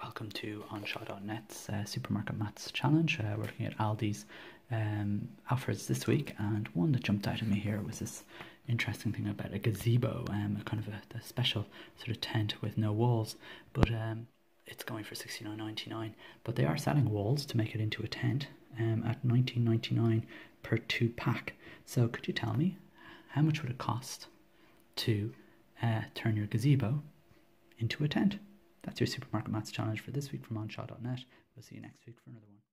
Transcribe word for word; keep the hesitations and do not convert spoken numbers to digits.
welcome to onshaw dot net's uh, Supermarket Maths Challenge. Uh, we're looking at Aldi's um, offers this week, and one that jumped out at me here was this interesting thing about a gazebo, um, a kind of a, a special sort of tent with no walls, but um, it's going for sixty-nine ninety-nine. But they are selling walls to make it into a tent um, at nineteen ninety-nine per two pack. So could you tell me how much would it cost to uh, turn your gazebo into a tent? That's your Supermarket Maths Challenge for this week from onshaw dot net. We'll see you next week for another one.